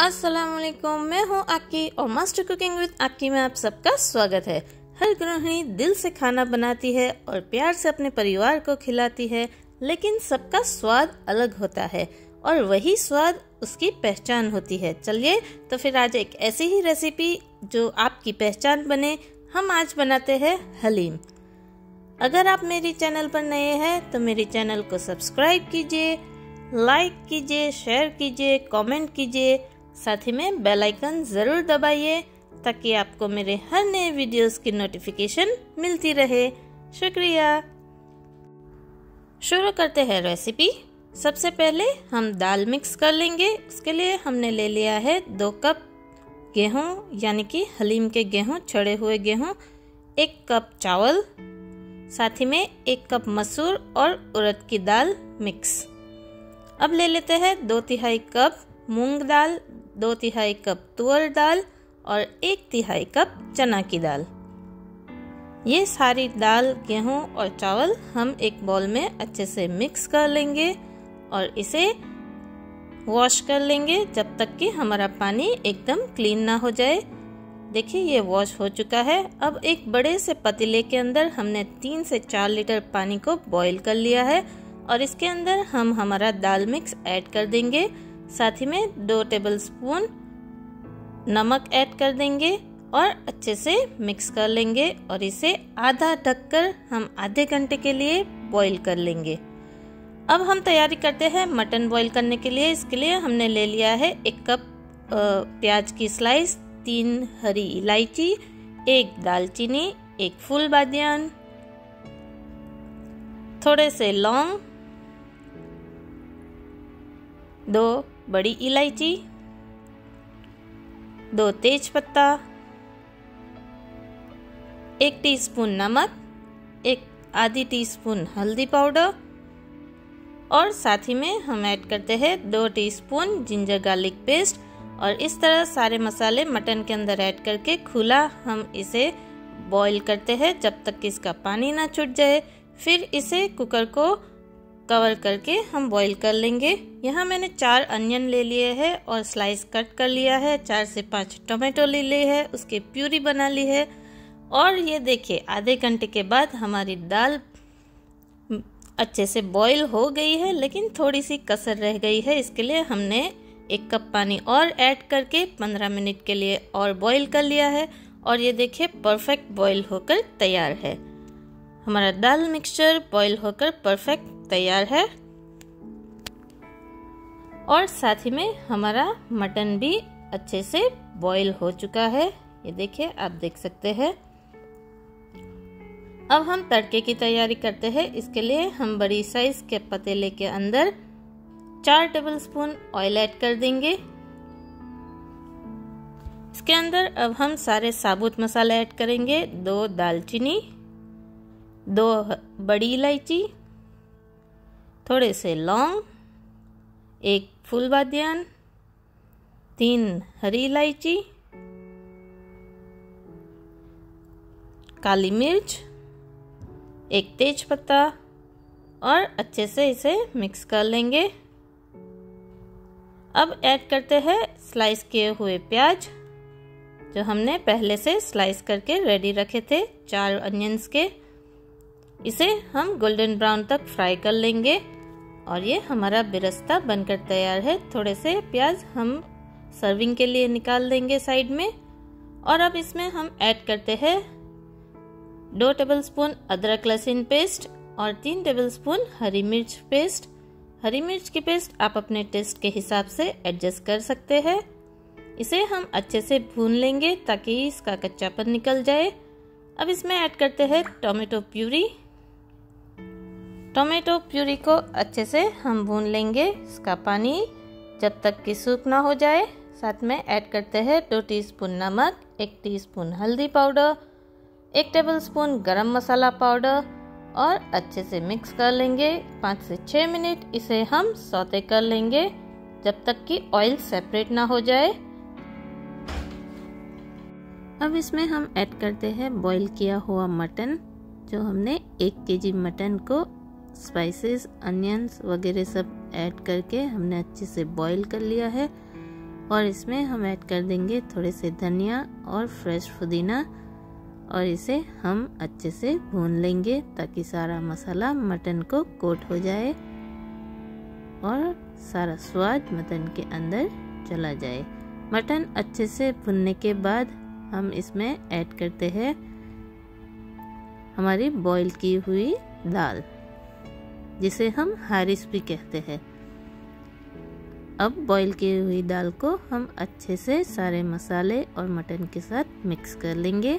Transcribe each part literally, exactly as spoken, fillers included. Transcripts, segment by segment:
अस्सलामुअलैकुम, मैं हूँ आकी और मास्टर कुकिंग विद आकी में आप सबका स्वागत है। हर गृहिणी दिल से खाना बनाती है और प्यार से अपने परिवार को खिलाती है, लेकिन सबका स्वाद अलग होता है और वही स्वाद उसकी पहचान होती है। चलिए तो फिर आज एक ऐसी ही रेसिपी जो आपकी पहचान बने, हम आज बनाते हैं हलीम। अगर आप मेरी चैनल पर नए हैं तो मेरी चैनल को सब्सक्राइब कीजिए, लाइक कीजिए, शेयर कीजिए, कमेंट कीजिए, साथ ही में बेल आइकन ज़रूर दबाइए ताकि आपको मेरे हर नए वीडियोस की नोटिफिकेशन मिलती रहे। शुक्रिया। शुरू करते हैं रेसिपी। सबसे पहले हम दाल मिक्स कर लेंगे। उसके लिए हमने ले लिया है दो कप गेहूं यानी कि हलीम के गेहूं, छड़े हुए गेहूं, एक कप चावल, साथ ही में एक कप मसूर और उड़द की दाल मिक्स। अब ले लेते हैं दो तिहाई कप मूंग दाल, दो तिहाई कप तुअर दाल और एक तिहाई कप चना की दाल। ये सारी दाल, गेहूं और चावल हम एक बाउल में अच्छे से मिक्स कर लेंगे और इसे वॉश कर लेंगे जब तक कि हमारा पानी एकदम क्लीन ना हो जाए। देखिए ये वॉश हो चुका है। अब एक बड़े से पतीले के अंदर हमने तीन से चार लीटर पानी को बॉईल कर लिया है और इसके अंदर हम हमारा दाल मिक्स ऐड कर देंगे। साथ ही में दो टेबलस्पून नमक ऐड कर देंगे और अच्छे से मिक्स कर लेंगे और इसे आधा ढककर हम आधे घंटे के लिए बॉईल कर लेंगे। अब हम तैयारी करते हैं मटन बॉईल करने के लिए। इसके लिए हमने ले लिया है एक कप प्याज की स्लाइस, तीन हरी इलायची, एक दालचीनी, एक फूल बादियान, थोड़े से लौंग, दो बड़ी इलायची, दो तेज पत्ता, एक टीस्पून नमक, एक आधी टीस्पून हल्दी पाउडर और साथ ही में हम ऐड करते हैं दो टीस्पून जिंजर गार्लिक पेस्ट। और इस तरह सारे मसाले मटन के अंदर ऐड करके खुला हम इसे बॉईल करते हैं जब तक कि इसका पानी ना छूट जाए। फिर इसे कुकर को कवर करके हम बॉईल कर लेंगे। यहाँ मैंने चार अनियन ले लिए हैं और स्लाइस कट कर लिया है। चार से पाँच टोमेटो ले लिए हैं, उसकी प्यूरी बना ली है। और ये देखिए आधे घंटे के बाद हमारी दाल अच्छे से बॉईल हो गई है, लेकिन थोड़ी सी कसर रह गई है। इसके लिए हमने एक कप पानी और ऐड करके पंद्रह मिनट के लिए और बॉईल कर लिया है और ये देखिए परफेक्ट बॉईल होकर तैयार है। हमारा दाल मिक्सचर बॉईल होकर परफेक्ट तैयार है और साथ ही में हमारा मटन भी अच्छे से बॉईल हो चुका है। ये देखिए आप देख सकते हैं। अब हम तड़के की तैयारी करते हैं। इसके लिए हम बड़ी साइज के पतीले के अंदर चार टेबलस्पून ऑयल ऐड कर देंगे। इसके अंदर अब हम सारे साबुत मसाले ऐड करेंगे। दो दालचीनी, दो बड़ी इलायची, थोड़े से लौंग, एक फूल बादियान, तीन हरी इलायची, काली मिर्च, एक तेज पत्ता और अच्छे से इसे मिक्स कर लेंगे। अब ऐड करते हैं स्लाइस किए हुए प्याज जो हमने पहले से स्लाइस करके रेडी रखे थे, चार अनियंस के। इसे हम गोल्डन ब्राउन तक फ्राई कर लेंगे और ये हमारा बिरस्ता बनकर तैयार है। थोड़े से प्याज हम सर्विंग के लिए निकाल देंगे साइड में। और अब इसमें हम ऐड करते हैं दो टेबलस्पून अदरक लहसुन पेस्ट और तीन टेबलस्पून हरी मिर्च पेस्ट। हरी मिर्च की पेस्ट आप अपने टेस्ट के हिसाब से एडजस्ट कर सकते हैं। इसे हम अच्छे से भून लेंगे ताकि इसका कच्चापन निकल जाए। अब इसमें ऐड करते हैं टोमेटो प्यूरी। टोमेटो प्यूरी को अच्छे से हम भून लेंगे, इसका पानी जब तक कि सूख ना हो जाए। साथ में ऐड करते हैं दो टीस्पून नमक, एक टीस्पून हल्दी पाउडर, एक टेबलस्पून गरम मसाला पाउडर और अच्छे से मिक्स कर लेंगे। पाँच से छः मिनट इसे हम सौते कर लेंगे जब तक कि ऑयल सेपरेट ना हो जाए। अब इसमें हम ऐड करते हैं बॉईल किया हुआ मटन, जो हमने एक केजी मटन को स्पाइसेस, अनियंस वगैरह सब ऐड करके हमने अच्छे से बॉईल कर लिया है। और इसमें हम ऐड कर देंगे थोड़े से धनिया और फ्रेश पुदीना और इसे हम अच्छे से भून लेंगे ताकि सारा मसाला मटन को कोट हो जाए और सारा स्वाद मटन के अंदर चला जाए। मटन अच्छे से भुनने के बाद हम इसमें ऐड करते हैं हमारी बॉईल की हुई दाल, जिसे हम हारिस भी कहते हैं। अब बॉईल की हुई दाल को हम अच्छे से सारे मसाले और मटन के साथ मिक्स कर लेंगे।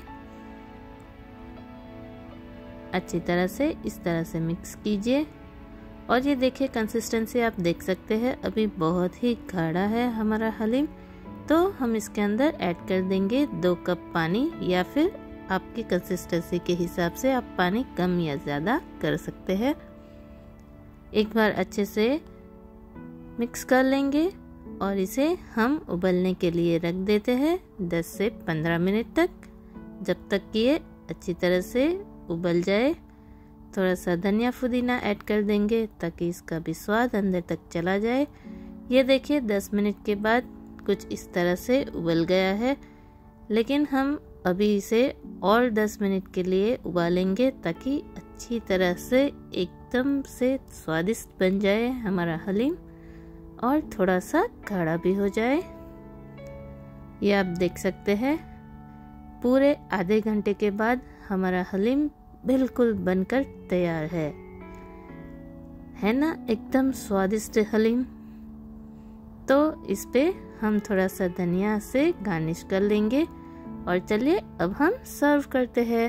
अच्छी तरह से इस तरह से मिक्स कीजिए और ये देखिए कंसिस्टेंसी आप देख सकते हैं, अभी बहुत ही गाढ़ा है हमारा हलीम। तो हम इसके अंदर ऐड कर देंगे दो कप पानी, या फिर आपकी कंसिस्टेंसी के हिसाब से आप पानी कम या ज़्यादा कर सकते हैं। एक बार अच्छे से मिक्स कर लेंगे और इसे हम उबलने के लिए रख देते हैं दस से पंद्रह मिनट तक, जब तक कि ये अच्छी तरह से उबल जाए। थोड़ा सा धनिया पुदीना ऐड कर देंगे ताकि इसका भी स्वाद अंदर तक चला जाए। ये देखिए दस मिनट के बाद कुछ इस तरह से उबल गया है, लेकिन हम अभी इसे और दस मिनट के लिए उबालेंगे ताकि अच्छी तरह से एकदम से स्वादिष्ट बन जाए हमारा हलीम और थोड़ा सा गाढ़ा भी हो जाए। ये आप देख सकते हैं पूरे आधे घंटे के बाद हमारा हलीम बिल्कुल बनकर तैयार है है ना, एकदम स्वादिष्ट हलीम। तो इस पे हम थोड़ा सा धनिया से गार्निश कर लेंगे और चलिए अब हम सर्व करते हैं।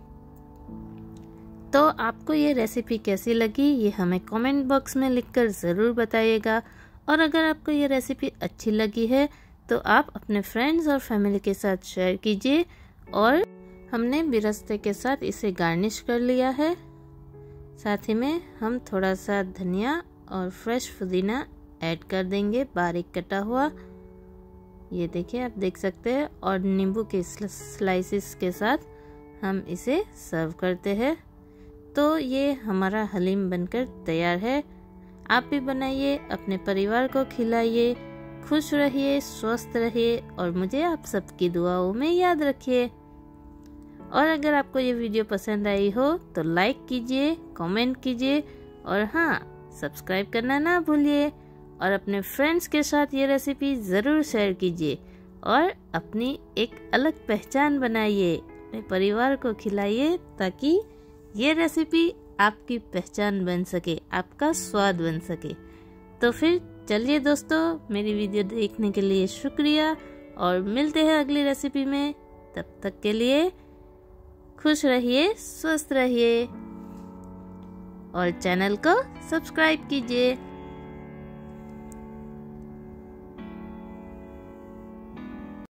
तो आपको ये रेसिपी कैसी लगी ये हमें कमेंट बॉक्स में लिखकर ज़रूर बताइएगा, और अगर आपको ये रेसिपी अच्छी लगी है तो आप अपने फ्रेंड्स और फैमिली के साथ शेयर कीजिए। और हमने बिरस्ते के साथ इसे गार्निश कर लिया है, साथ ही में हम थोड़ा सा धनिया और फ्रेश पुदीना ऐड कर देंगे बारीक कटा हुआ। ये देखिए आप देख सकते हैं, और नींबू के स्लाइसेस के साथ हम इसे सर्व करते हैं। तो ये हमारा हलीम बनकर तैयार है। आप भी बनाइए, अपने परिवार को खिलाइए, खुश रहिए, स्वस्थ रहिए और मुझे आप सबकी दुआओं में याद रखिए। और अगर आपको ये वीडियो पसंद आई हो तो लाइक कीजिए, कमेंट कीजिए और हाँ, सब्सक्राइब करना ना भूलिए। और अपने फ्रेंड्स के साथ ये रेसिपी ज़रूर शेयर कीजिए और अपनी एक अलग पहचान बनाइए, अपने परिवार को खिलाइए ताकि ये रेसिपी आपकी पहचान बन सके, आपका स्वाद बन सके। तो फिर चलिए दोस्तों, मेरी वीडियो देखने के लिए शुक्रिया और मिलते हैं अगली रेसिपी में। तब तक के लिए खुश रहिए, स्वस्थ रहिए और चैनल को सब्सक्राइब कीजिए।